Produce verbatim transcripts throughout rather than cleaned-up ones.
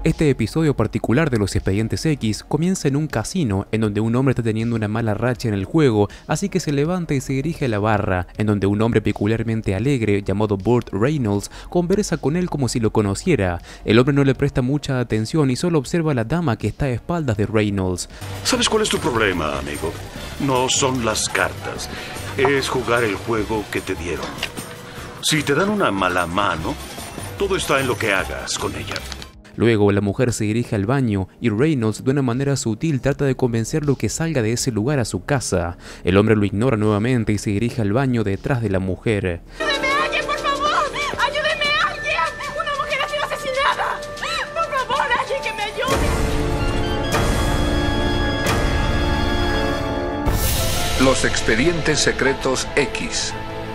Este episodio particular de los Expedientes X comienza en un casino en donde un hombre está teniendo una mala racha en el juego, así que se levanta y se dirige a la barra, en donde un hombre peculiarmente alegre llamado Burt Reynolds conversa con él como si lo conociera. El hombre no le presta mucha atención y solo observa a la dama que está a espaldas de Reynolds. ¿Sabes cuál es tu problema, amigo? No son las cartas, es jugar el juego que te dieron. Si te dan una mala mano, todo está en lo que hagas con ella. Luego la mujer se dirige al baño y Reynolds de una manera sutil trata de convencerlo que salga de ese lugar a su casa. El hombre lo ignora nuevamente y se dirige al baño detrás de la mujer. ¡Ayúdeme a alguien, por favor! ¡Ayúdeme a alguien! ¡Una mujer ha sido asesinada! ¡Por favor, alguien que me ayude! Los Expedientes Secretos X.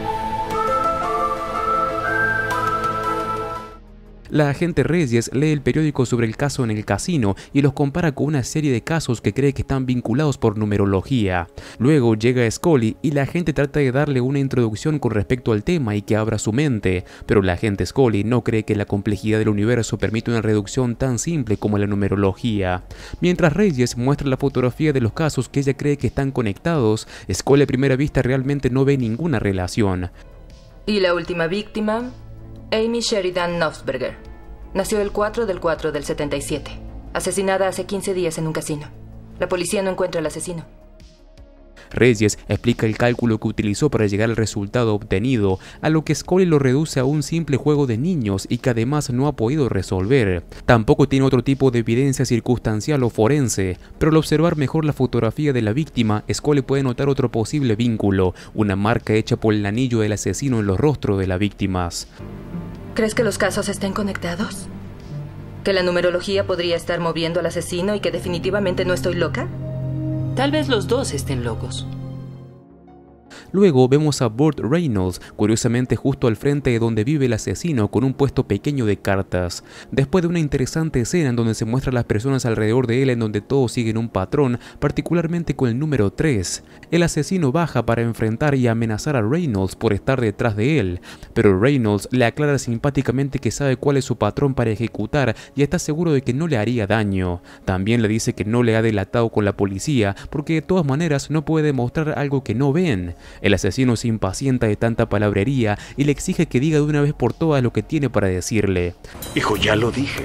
La agente Reyes lee el periódico sobre el caso en el casino y los compara con una serie de casos que cree que están vinculados por numerología. Luego llega Scully y la agente trata de darle una introducción con respecto al tema y que abra su mente, pero la agente Scully no cree que la complejidad del universo permite una reducción tan simple como la numerología. Mientras Reyes muestra la fotografía de los casos que ella cree que están conectados, Scully a primera vista realmente no ve ninguna relación. ¿Y la última víctima? Amy Sheridan Knopfberger. Nació el cuatro del cuatro del setenta y siete. Asesinada hace quince días en un casino. La policía no encuentra al asesino. Reyes explica el cálculo que utilizó para llegar al resultado obtenido, a lo que Scully lo reduce a un simple juego de niños y que además no ha podido resolver. Tampoco tiene otro tipo de evidencia circunstancial o forense, pero al observar mejor la fotografía de la víctima, Scully puede notar otro posible vínculo, una marca hecha por el anillo del asesino en los rostros de las víctimas. ¿Crees que los casos estén conectados? ¿Que la numerología podría estar moviendo al asesino y que definitivamente no estoy loca? Tal vez los dos estén locos. Luego vemos a Burt Reynolds, curiosamente justo al frente de donde vive el asesino, con un puesto pequeño de cartas. Después de una interesante escena en donde se muestran las personas alrededor de él en donde todos siguen un patrón, particularmente con el número tres. El asesino baja para enfrentar y amenazar a Reynolds por estar detrás de él, pero Reynolds le aclara simpáticamente que sabe cuál es su patrón para ejecutar y está seguro de que no le haría daño. También le dice que no le ha delatado con la policía porque de todas maneras no puede demostrar algo que no ven. El asesino se impacienta de tanta palabrería y le exige que diga de una vez por todas lo que tiene para decirle. Hijo, ya lo dije.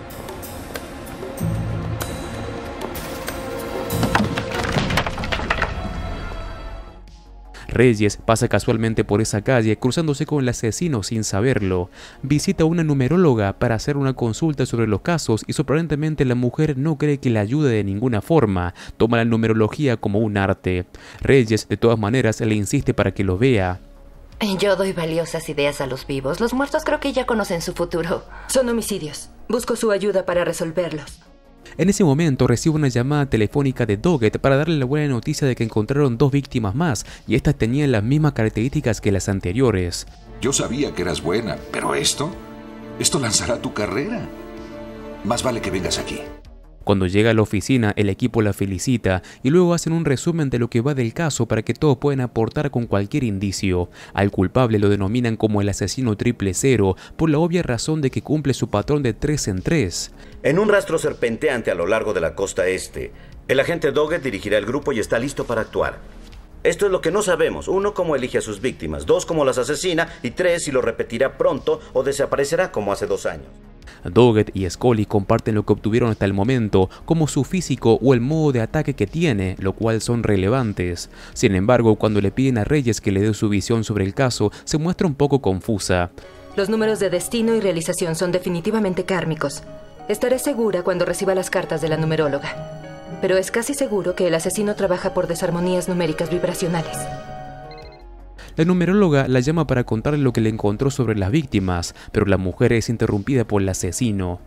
Reyes pasa casualmente por esa calle cruzándose con el asesino sin saberlo. Visita a una numeróloga para hacer una consulta sobre los casos y sorprendentemente la mujer no cree que le ayude de ninguna forma. Toma la numerología como un arte. Reyes de todas maneras le insiste para que lo vea. Yo doy valiosas ideas a los vivos. Los muertos creo que ya conocen su futuro. Son homicidios. Busco su ayuda para resolverlos. En ese momento recibe una llamada telefónica de Doggett para darle la buena noticia de que encontraron dos víctimas más y estas tenían las mismas características que las anteriores. Yo sabía que eras buena, pero esto, esto lanzará tu carrera. Más vale que vengas aquí. Cuando llega a la oficina, el equipo la felicita y luego hacen un resumen de lo que va del caso para que todos puedan aportar con cualquier indicio. Al culpable lo denominan como el asesino triple cero por la obvia razón de que cumple su patrón de tres en tres. En un rastro serpenteante a lo largo de la costa este, el agente Doggett dirigirá el grupo y está listo para actuar. Esto es lo que no sabemos. Uno, cómo elige a sus víctimas. Dos, cómo las asesina. Y tres, si lo repetirá pronto o desaparecerá como hace dos años. Doggett y Scully comparten lo que obtuvieron hasta el momento, como su físico o el modo de ataque que tiene, lo cual son relevantes. Sin embargo, cuando le piden a Reyes que le dé su visión sobre el caso, se muestra un poco confusa. Los números de destino y realización son definitivamente kármicos. Estaré segura cuando reciba las cartas de la numeróloga. Pero es casi seguro que el asesino trabaja por desarmonías numéricas vibracionales. La numeróloga la llama para contarle lo que le encontró sobre las víctimas, pero la mujer es interrumpida por el asesino.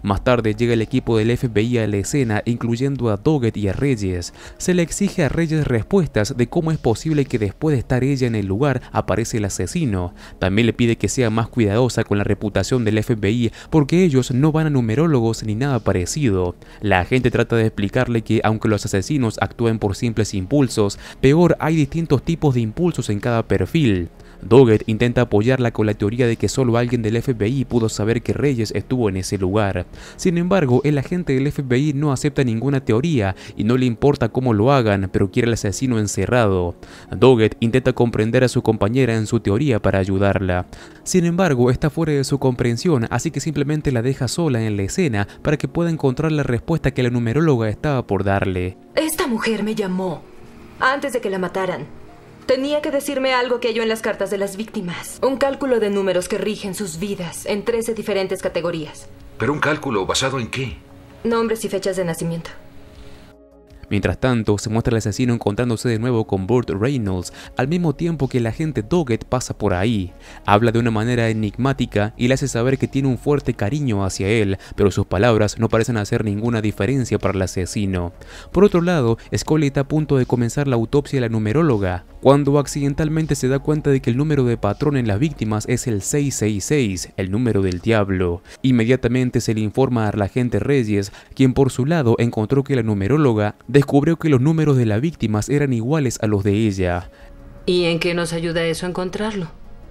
Más tarde llega el equipo del F B I a la escena, incluyendo a Doggett y a Reyes. Se le exige a Reyes respuestas de cómo es posible que después de estar ella en el lugar aparece el asesino. También le pide que sea más cuidadosa con la reputación del F B I porque ellos no van a numerólogos ni nada parecido. La agente trata de explicarle que aunque los asesinos actúen por simples impulsos, peor hay distintos tipos de impulsos en cada perfil. Doggett intenta apoyarla con la teoría de que solo alguien del F B I pudo saber que Reyes estuvo en ese lugar. Sin embargo, el agente del F B I no acepta ninguna teoría y no le importa cómo lo hagan, pero quiere al asesino encerrado. Doggett intenta comprender a su compañera en su teoría para ayudarla. Sin embargo, está fuera de su comprensión, así que simplemente la deja sola en la escena para que pueda encontrar la respuesta que la numeróloga estaba por darle. Esta mujer me llamó antes de que la mataran. Tenía que decirme algo que halló en las cartas de las víctimas. Un cálculo de números que rigen sus vidas en trece diferentes categorías. ¿Pero un cálculo basado en qué? Nombres y fechas de nacimiento. Mientras tanto, se muestra al asesino encontrándose de nuevo con Burt Reynolds, al mismo tiempo que el agente Doggett pasa por ahí. Habla de una manera enigmática y le hace saber que tiene un fuerte cariño hacia él, pero sus palabras no parecen hacer ninguna diferencia para el asesino. Por otro lado, Scully está a punto de comenzar la autopsia de la numeróloga, cuando accidentalmente se da cuenta de que el número de patrón en las víctimas es el seiscientos sesenta y seis, el número del diablo. Inmediatamente se le informa al agente Reyes, quien por su lado encontró que la numeróloga descubrió que los números de las víctimas eran iguales a los de ella. ¿Y en qué nos ayuda eso a encontrarlo?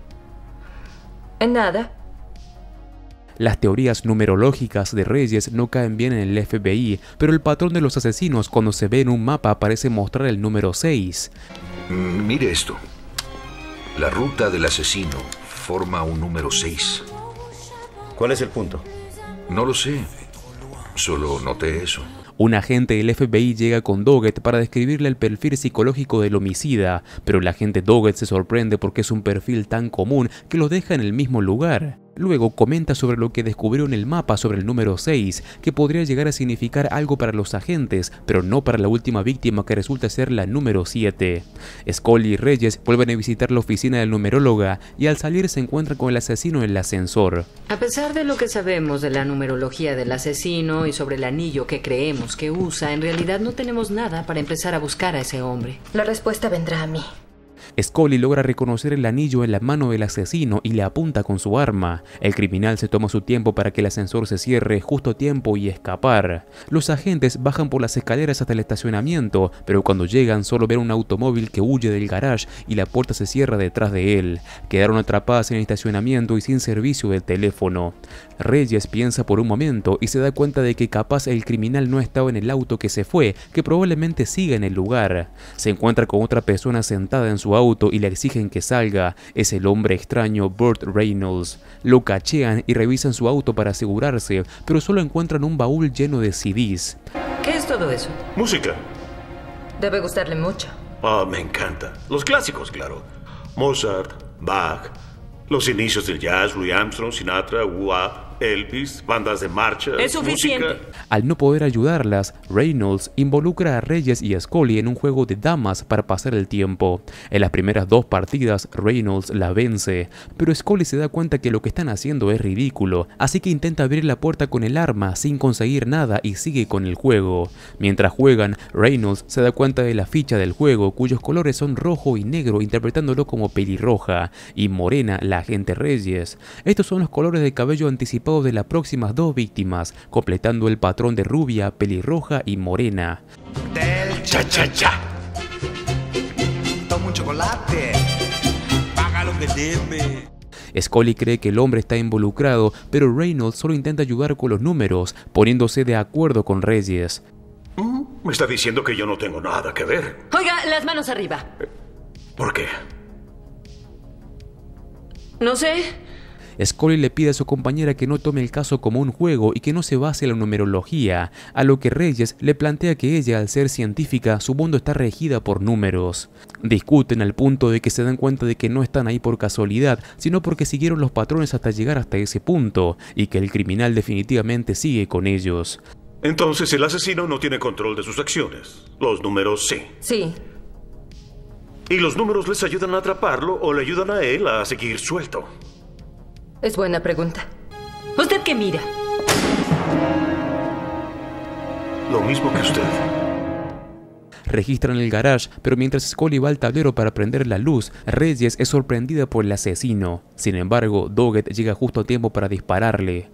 En nada. Las teorías numerológicas de Reyes no caen bien en el F B I, pero el patrón de los asesinos cuando se ve en un mapa parece mostrar el número seis. Mm, mire esto. La ruta del asesino forma un número seis. ¿Cuál es el punto? No lo sé. Solo noté eso. Un agente del F B I llega con Doggett para describirle el perfil psicológico del homicida, pero el agente Doggett se sorprende porque es un perfil tan común que lo deja en el mismo lugar. Luego comenta sobre lo que descubrió en el mapa sobre el número seis, que podría llegar a significar algo para los agentes, pero no para la última víctima que resulta ser la número siete. Scully y Reyes vuelven a visitar la oficina del numeróloga y al salir se encuentran con el asesino en el ascensor. A pesar de lo que sabemos de la numerología del asesino y sobre el anillo que creemos que usa, en realidad no tenemos nada para empezar a buscar a ese hombre. La respuesta vendrá a mí. Scully logra reconocer el anillo en la mano del asesino y le apunta con su arma. El criminal se toma su tiempo para que el ascensor se cierre justo a tiempo y escapar. Los agentes bajan por las escaleras hasta el estacionamiento, pero cuando llegan solo ven un automóvil que huye del garage y la puerta se cierra detrás de él. Quedaron atrapadas en el estacionamiento y sin servicio de teléfono. Reyes piensa por un momento y se da cuenta de que capaz el criminal no estaba en el auto que se fue, que probablemente siga en el lugar. Se encuentra con otra persona sentada en su auto y le exigen que salga. Es el hombre extraño Burt Reynolds. Lo cachean y revisan su auto para asegurarse, pero solo encuentran un baúl lleno de C Ds. ¿Qué es todo eso? Música. Debe gustarle mucho. Ah, me encanta. Los clásicos, claro. Mozart, Bach, los inicios del jazz, Louis Armstrong, Sinatra, Wah, Elvis, bandas de marcha. Es suficiente. Música. Al no poder ayudarlas, Reynolds involucra a Reyes y a Scully en un juego de damas para pasar el tiempo. En las primeras dos partidas, Reynolds la vence, pero Scully se da cuenta que lo que están haciendo es ridículo, así que intenta abrir la puerta con el arma sin conseguir nada y sigue con el juego. Mientras juegan, Reynolds se da cuenta de la ficha del juego, cuyos colores son rojo y negro, interpretándolo como pelirroja, y morena la agente Reyes. Estos son los colores de cabello anticipados de las próximas dos víctimas, completando el patrón de rubia, pelirroja y morena. Del cha cha cha. Toma un chocolate. Paga lo que debe. Scully cree que el hombre está involucrado, pero Reynolds solo intenta ayudar con los números, poniéndose de acuerdo con Reyes. Me está diciendo que yo no tengo nada que ver. Oiga, las manos arriba. ¿Por qué? No sé. Scully le pide a su compañera que no tome el caso como un juego y que no se base en la numerología, a lo que Reyes le plantea que ella, al ser científica, su mundo está regida por números. Discuten al punto de que se dan cuenta de que no están ahí por casualidad, sino porque siguieron los patrones hasta llegar hasta ese punto, y que el criminal definitivamente sigue con ellos. Entonces el asesino no tiene control de sus acciones. Los números sí. Sí. Y los números les ayudan a atraparlo o le ayudan a él a seguir suelto. Es buena pregunta. ¿Usted qué mira? Lo mismo que usted. Registran el garage, pero mientras Scully va al tablero para prender la luz, Reyes es sorprendida por el asesino. Sin embargo, Doggett llega justo a tiempo para dispararle.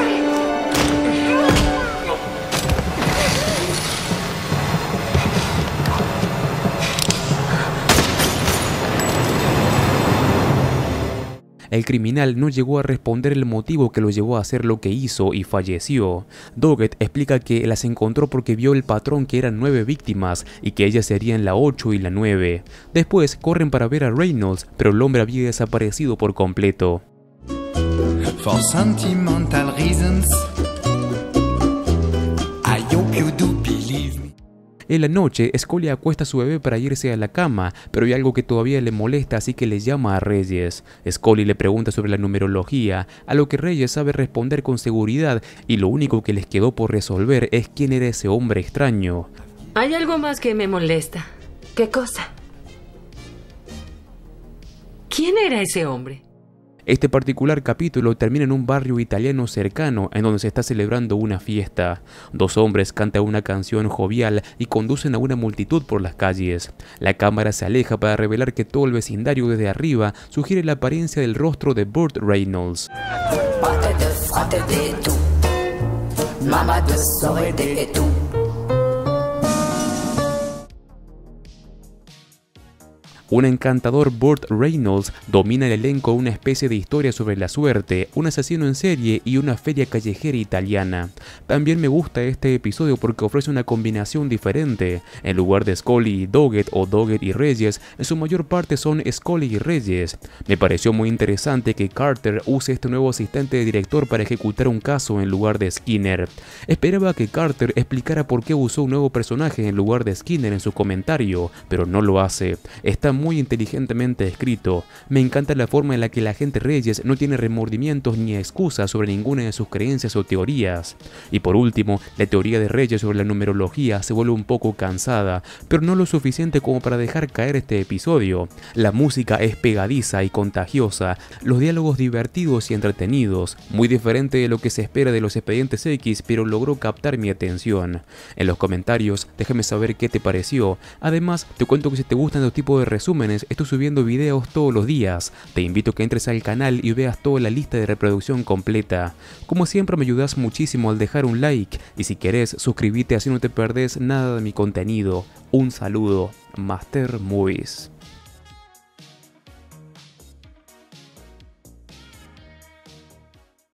El criminal no llegó a responder el motivo que lo llevó a hacer lo que hizo y falleció. Doggett explica que las encontró porque vio el patrón que eran nueve víctimas y que ellas serían la ocho y la nueve. Después corren para ver a Reynolds, pero el hombre había desaparecido por completo. For sentimental reasons, I hope you do believe me. En la noche, Scully acuesta a su bebé para irse a la cama, pero hay algo que todavía le molesta, así que le llama a Reyes. Scully le pregunta sobre la numerología, a lo que Reyes sabe responder con seguridad, y lo único que les quedó por resolver es quién era ese hombre extraño. Hay algo más que me molesta. ¿Qué cosa? ¿Quién era ese hombre? Este particular capítulo termina en un barrio italiano cercano en donde se está celebrando una fiesta. Dos hombres cantan una canción jovial y conducen a una multitud por las calles. La cámara se aleja para revelar que todo el vecindario desde arriba sugiere la apariencia del rostro de Burt Reynolds. Un encantador Burt Reynolds domina el elenco de una especie de historia sobre la suerte, un asesino en serie y una feria callejera italiana. También me gusta este episodio porque ofrece una combinación diferente. En lugar de Scully y Doggett o Doggett y Reyes, en su mayor parte son Scully y Reyes. Me pareció muy interesante que Carter use este nuevo asistente de director para ejecutar un caso en lugar de Skinner. Esperaba que Carter explicara por qué usó un nuevo personaje en lugar de Skinner en su comentario, pero no lo hace. Está muy inteligentemente escrito. Me encanta la forma en la que el agente Reyes no tiene remordimientos ni excusas sobre ninguna de sus creencias o teorías. Y por último, la teoría de Reyes sobre la numerología se vuelve un poco cansada, pero no lo suficiente como para dejar caer este episodio. La música es pegadiza y contagiosa, los diálogos divertidos y entretenidos, muy diferente de lo que se espera de los Expedientes X, pero logró captar mi atención. En los comentarios, déjame saber qué te pareció. Además, te cuento que si te gustan estos tipos de resúmenes, estoy subiendo videos todos los días. Te invito a que entres al canal y veas toda la lista de reproducción completa. Como siempre me ayudas muchísimo al dejar un like y si querés suscríbete así no te perdés nada de mi contenido. Un saludo, Master Movies.